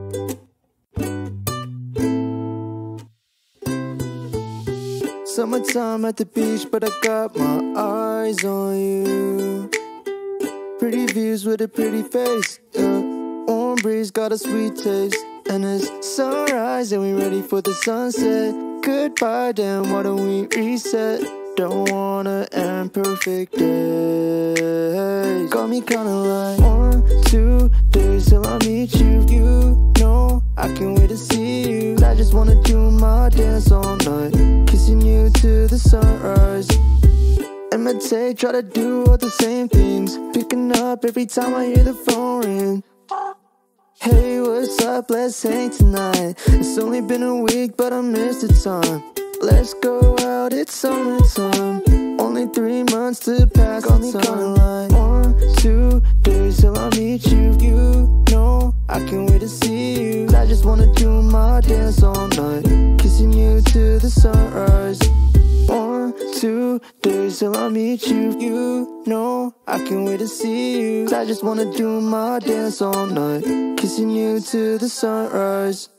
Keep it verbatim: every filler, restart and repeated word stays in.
Summertime at the beach, but I got my eyes on you. Pretty views with a pretty face, yeah. Warm breeze got a sweet taste, and it's sunrise and we ready for the sunset. Goodbye, damn, why don't we reset? Don't wanna end perfect days. Got me kinda like one, two days till I meet you. You know I can't wait to see you. I just wanna do my dance all night, kissing you to the sunrise. Imitate, try to do all the same things, picking up every time I hear the phone ring. Hey, what's up? Let's hang tonight. It's only been a week, but I missed the time. Let's go out, it's summertime. Only three months to pass the time. Kinda like one, two days till I meet you. You know I can't wait to see you. I just wanna do my dance all night, kissing you to the sunrise. One, two days till I meet you. You know I can't wait to see you. I just wanna do my dance all night, kissing you to the sunrise.